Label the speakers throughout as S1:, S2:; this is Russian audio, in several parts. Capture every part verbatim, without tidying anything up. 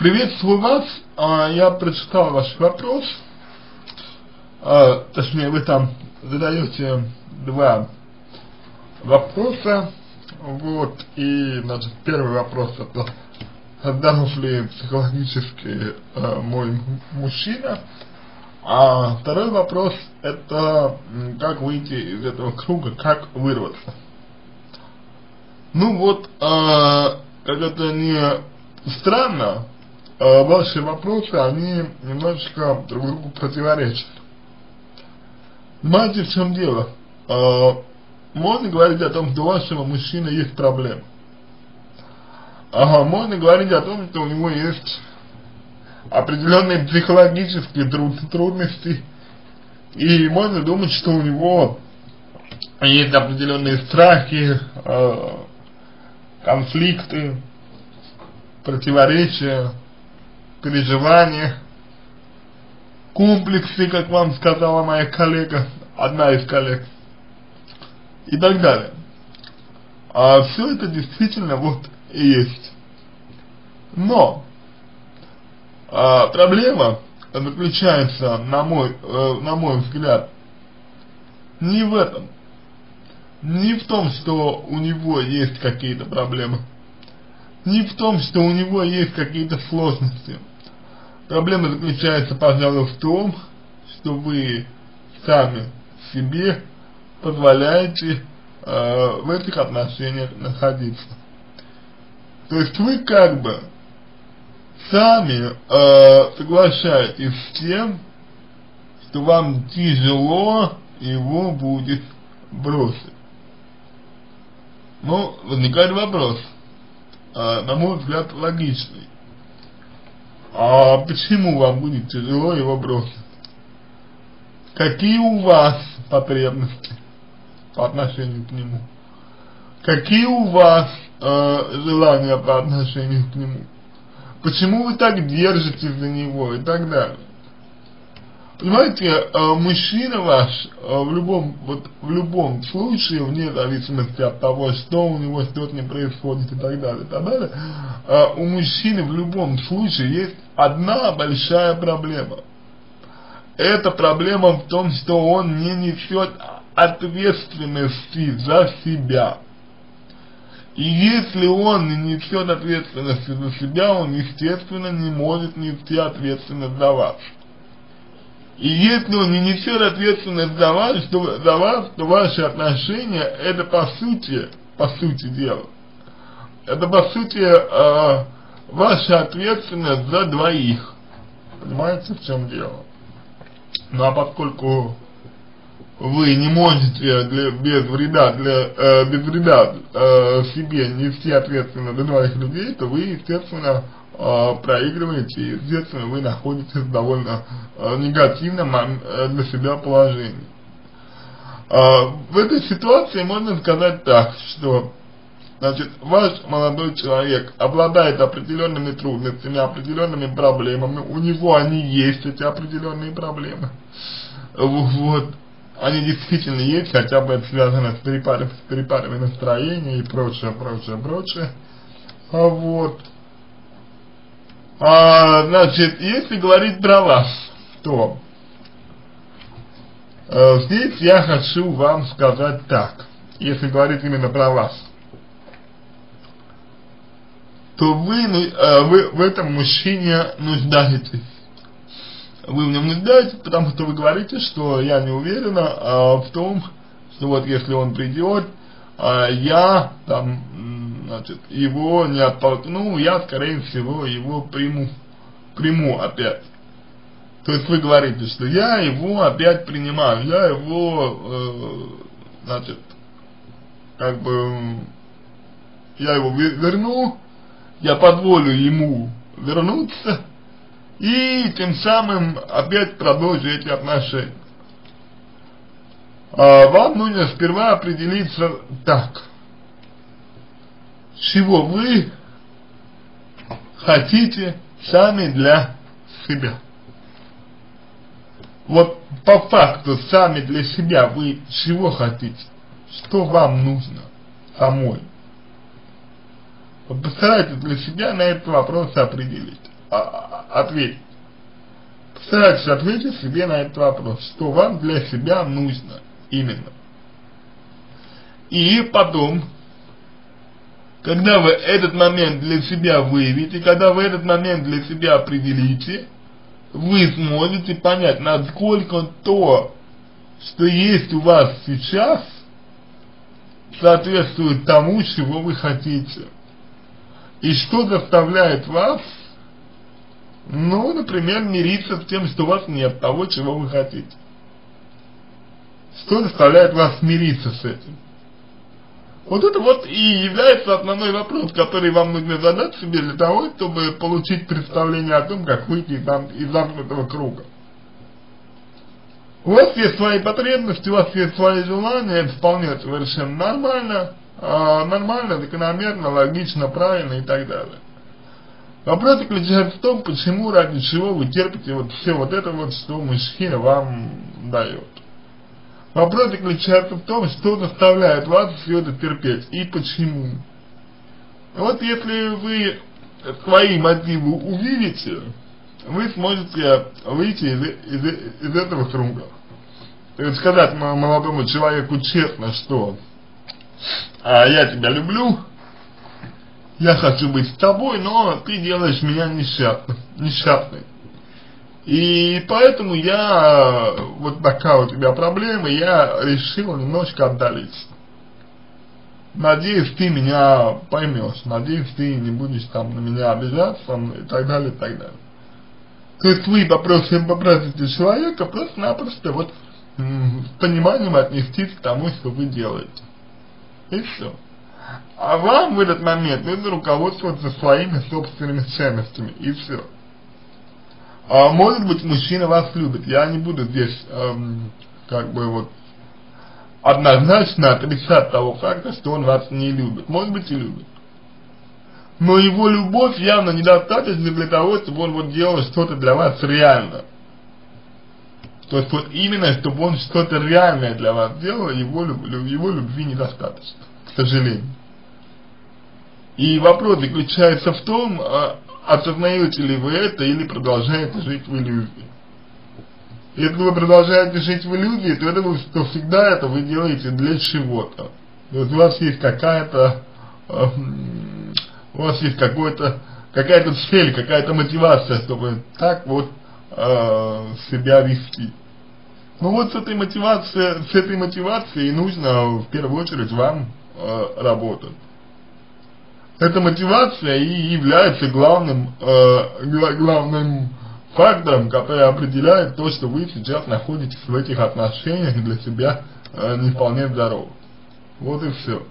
S1: Приветствую вас, а, я прочитал ваш вопрос, а, точнее вы там задаете два вопроса, вот, и, значит, первый вопрос это здоров ли психологически а, мой мужчина, а второй вопрос это как выйти из этого круга, как вырваться. Ну вот, а, как это не странно, а, ваши вопросы, они немножечко друг другу противоречат. Понимаете, в чем дело? А, можно говорить о том, что у вашего мужчины есть проблемы. Ага, можно говорить о том, что у него есть определенные психологические труд трудности, и можно думать, что у него есть определенные страхи, э, конфликты, противоречия, переживания, комплексы, как вам сказала моя коллега, одна из коллег, и так далее. А все это действительно вот и есть. Но а, проблема заключается, на мой, э, на мой взгляд, не в этом. Не в том, что у него есть какие-то проблемы. Не в том, что у него есть какие-то сложности. Проблема заключается, пожалуй, в том, что вы сами себе позволяете э, в этих отношениях находиться. То есть вы как бы сами э, соглашаетесь с тем, что вам тяжело его будет бросить. Ну, возникает вопрос, э, на мой взгляд, логичный. А почему вам будет тяжело его бросить? Какие у вас потребности по отношению к нему? Какие у вас э, желания по отношению к нему? Почему вы так держитесь за него и так далее? Понимаете, э, мужчина ваш э, в любом вот в любом случае, вне зависимости от того, что у него что-то не происходит и так далее, и так далее, э, у мужчины в любом случае есть одна большая проблема. Эта проблема в том, что он не несет ответственности за себя. И если он не несет ответственности за себя, он, естественно, не может нести ответственность за вас. И если он не несет ответственность за вас, то, за вас, то ваши отношения, это по сути, по сути дела, это по сути э, ваша ответственность за двоих. Понимаете, в чем дело? Ну а поскольку вы не можете для, без вреда, для, э, без вреда э, себе нести ответственность за двоих людей, то вы, естественно, э, проигрываете, и, естественно, вы находитесь в довольно э, негативном э, для себя положении. Э, в этой ситуации можно сказать так, что, значит, ваш молодой человек обладает определенными трудностями, определенными проблемами, у него они есть, эти определенные проблемы, вот. Они действительно есть, хотя бы это связано с перепадами, с перепадами настроения и прочее, прочее, прочее. А вот. А, значит, если говорить про вас, то э, здесь я хочу вам сказать так. Если говорить именно про вас, то вы, э, вы в этом мужчине нуждаетесь. Вы в нем нуждаетесь, потому что вы говорите, что я не уверена а, в том, что вот если он придет, а, я там, значит, его не оттолкну, я, скорее всего, его приму, приму опять. То есть вы говорите, что я его опять принимаю, я его, э, значит, как бы, я его верну, я позволю ему вернуться, и тем самым опять продолжу эти отношения. А вам нужно сперва определиться так, чего вы хотите сами для себя. Вот по факту сами для себя вы чего хотите, что вам нужно самой. Вот постарайтесь для себя на этот вопрос определить. а, ответить. Постарайтесь ответить себе на этот вопрос, что вам для себя нужно именно. И потом, когда вы этот момент для себя выявите, когда вы этот момент для себя определите, вы сможете понять, насколько то, что есть у вас сейчас, соответствует тому, чего вы хотите. И что заставляет вас, ну, например, мириться с тем, что у вас нет того, чего вы хотите. Что заставляет вас мириться с этим? Вот это вот и является основной вопрос, который вам нужно задать себе для того, чтобы получить представление о том, как выйти из, зам из замкнутого круга. У вас есть свои потребности, у вас есть свои желания, это вполне совершенно нормально, э, нормально, закономерно, логично, правильно и так далее. Вопрос заключается в том, почему, ради чего вы терпите вот все вот это вот, что мужчина вам дает. Вопрос заключается в том, что заставляет вас все это терпеть и почему. Вот если вы свои мотивы увидите, вы сможете выйти из, из, из этого круга. То есть сказать молодому человеку честно, что а, я тебя люблю, я хочу быть с тобой, но ты делаешь меня несчастным, несчастной. И поэтому я, вот такая у тебя проблема, я решил немножко отдалиться. Надеюсь, ты меня поймешь, надеюсь, ты не будешь там на меня обижаться и так далее, и так далее. То есть вы попросите, попросите человека просто-напросто вот с пониманием отнестись к тому, что вы делаете. И все. А вам в этот момент нужно руководствоваться своими собственными ценностями, и все. А может быть, мужчина вас любит. Я не буду здесь эм, как бы вот однозначно отрицать того факта, что он вас не любит. Может быть, и любит. Но его любовь явно недостаточна для того, чтобы он вот делал что-то для вас реально. То есть вот именно, чтобы он что-то реальное для вас делал, его, его любви недостаточно, к сожалению. И вопрос заключается в том, осознаете ли вы это или продолжаете жить в иллюзии. Если вы продолжаете жить в иллюзии, то, это вы, то всегда это вы делаете для чего-то. То есть у вас есть какая-то, э, у вас есть какой-то, какая-то цель, какая-то мотивация, чтобы так вот э, себя вести. Ну вот с этой мотивацией, с этой мотивацией нужно в первую очередь вам э, работать. Эта мотивация и является главным, э, главным фактором, который определяет то, что вы сейчас находитесь в этих отношениях для себя э, не вполне здоровы. Вот и все.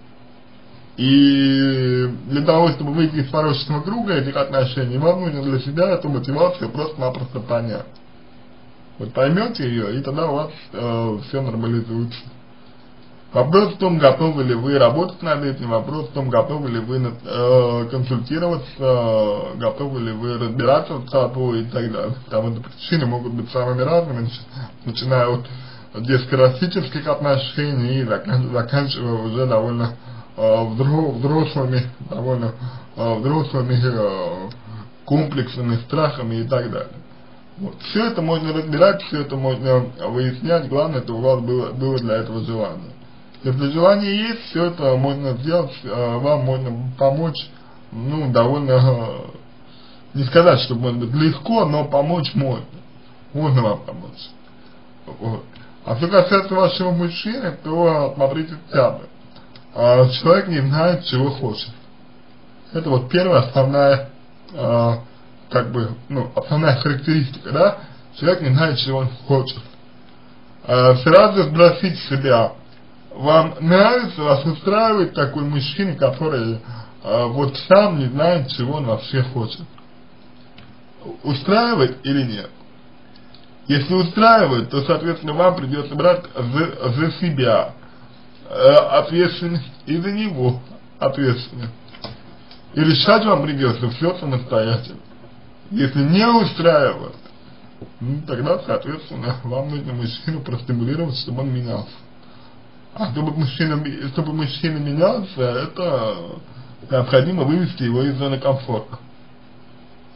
S1: И для того, чтобы выйти из порочного круга этих отношений, вам нужно для себя эту мотивацию просто-напросто понять. Вот поймете ее, и тогда у вас э, все нормализуется. Вопрос в том, готовы ли вы работать над этим, вопрос в том, готовы ли вы э, консультироваться, э, готовы ли вы разбираться с собой и так далее. Потому что причины могут быть самыми разными, начиная от детско-растительских отношений и заканчивая уже довольно э, взрослыми, довольно э, взрослыми э, комплексами, страхами и так далее. Вот. Все это можно разбирать, все это можно выяснять, главное, это у вас было, было для этого желание. Если желание есть, все это можно сделать, вам можно помочь, ну, довольно, не сказать, что может быть легко, но помочь можно. Можно вам помочь. Вот. А что касается вашего мужчины, то смотрите сами. Человек не знает, чего хочет. Это вот первая основная, как бы, ну, основная характеристика, да? Человек не знает, чего он хочет. Сразу спросите себя, вам нравится, вас устраивает такой мужчина, который э, вот сам не знает, чего он вообще хочет? Устраивает или нет? Если устраивает, то, соответственно, вам придется брать за, за себя э, ответственность и за него ответственность. И решать вам придется все самостоятельно. Если не устраивает, ну, тогда, соответственно, вам нужно мужчину простимулировать, чтобы он менялся. А чтобы мужчина, чтобы мужчина менялся, это необходимо вывести его из зоны комфорта.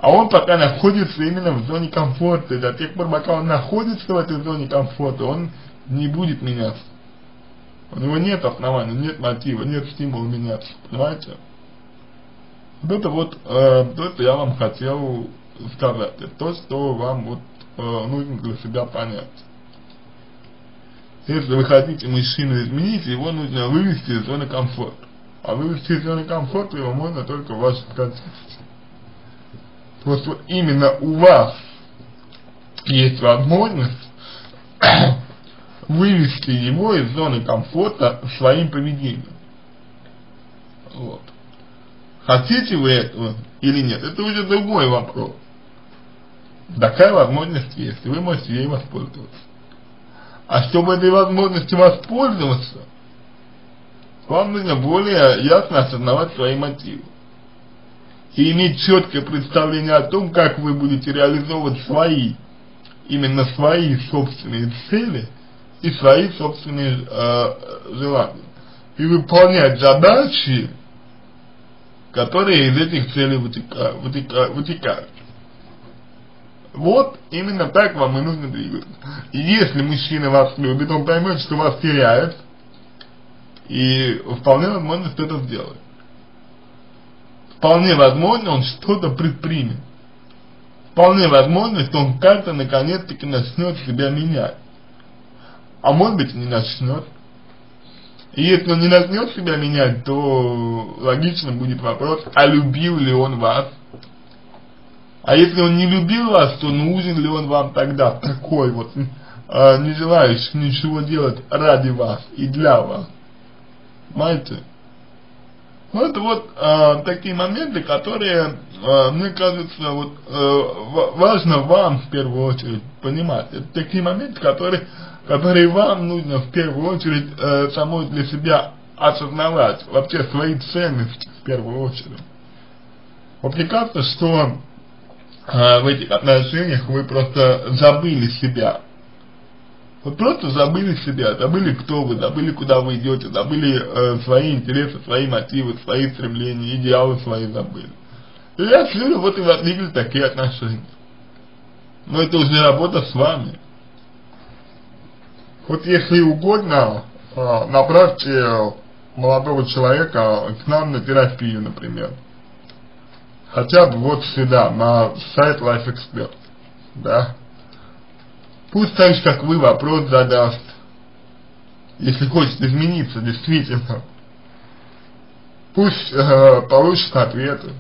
S1: А он пока находится именно в зоне комфорта, и до тех пор, пока он находится в этой зоне комфорта, он не будет меняться. У него нет оснований, нет мотива, нет стимула меняться, понимаете? Вот это вот, э, то, что я вам хотел сказать, это то, что вам вот э, нужно для себя понять. Если вы хотите мужчину изменить, его нужно вывести из зоны комфорта. А вывести из зоны комфорта его можно только в вашем контексте. Просто вот именно у вас есть возможность вывести его из зоны комфорта своим поведением. Вот. Хотите вы этого или нет, это уже другой вопрос. Такая возможность есть, и вы можете ей воспользоваться. А чтобы этой возможностью воспользоваться, вам нужно более ясно осознавать свои мотивы. И иметь четкое представление о том, как вы будете реализовывать свои, именно свои собственные цели и свои собственные э, желания. И выполнять задачи, которые из этих целей вытекают. вытекают, вытекают. Вот именно так вам и нужно двигаться. И если мужчина вас любит, он поймет, что вас теряет, и вполне возможно что-то сделает. Вполне возможно, он что-то предпримет. Вполне возможно, что он как-то наконец-таки начнет себя менять. А может быть, не начнет. И если он не начнет себя менять, то логично будет вопрос, а любил ли он вас? А если он не любил вас, то нужен ли он вам тогда такой вот, э, не желающий ничего делать ради вас и для вас? Понимаете? Вот, вот э, такие моменты, которые, э, мне кажется, вот, э, важно вам в первую очередь понимать. Это такие моменты, которые, которые вам нужно в первую очередь э, самой для себя осознавать. Вообще свои ценности в первую очередь. Вот мне кажется, что э, в этих отношениях вы просто забыли себя. Вы просто забыли себя, забыли, кто вы, забыли, куда вы идете, забыли э, свои интересы, свои мотивы, свои стремления, идеалы свои забыли. И я говорю, вот и возникли такие отношения. Но это уже работа с вами. Вот если угодно, э, направьте молодого человека к нам на терапию, например. Хотя бы вот сюда, на сайт LifeExpert, да. Пусть так же, как вы, вопрос задаст, если хочет измениться, действительно. Пусть э, получит ответы.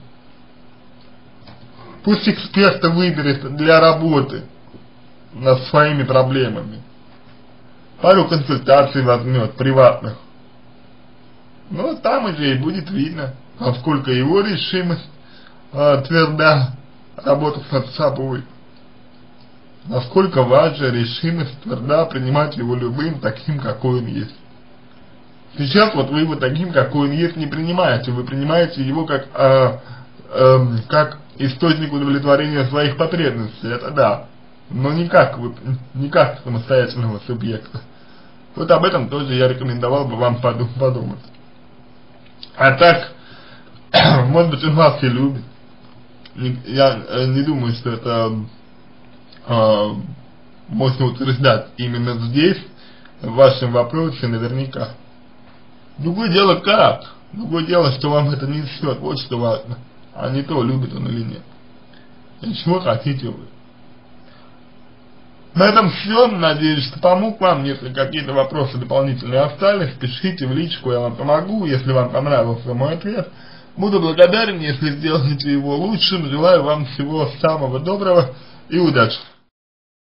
S1: Пусть эксперта выберет для работы над своими проблемами. Пару консультаций возьмет, приватных. Ну, там уже и будет видно, насколько его решимость э, тверда работать над собой. Насколько ваша решимость тверда принимать его любым таким, какой он есть. Сейчас вот вы его таким, какой он есть, не принимаете. Вы принимаете его как, э, э, как источник удовлетворения своих потребностей. Это да. Но не как, вы, не как самостоятельного субъекта. Вот об этом тоже я рекомендовал бы вам подумать. А так, может быть, он вас и любит. Я э, не думаю, что это... Uh, можно утверждать именно здесь, в вашем вопросе наверняка. Другое дело как, другое дело, что вам это не несет, вот что важно, а не то, любит он или нет. И чего хотите вы. На этом все, надеюсь, что помог вам. Если какие-то вопросы дополнительные остались, пишите в личку, я вам помогу. Если вам понравился мой ответ, буду благодарен, если сделаете его лучшим. Желаю вам всего самого доброго и удачи.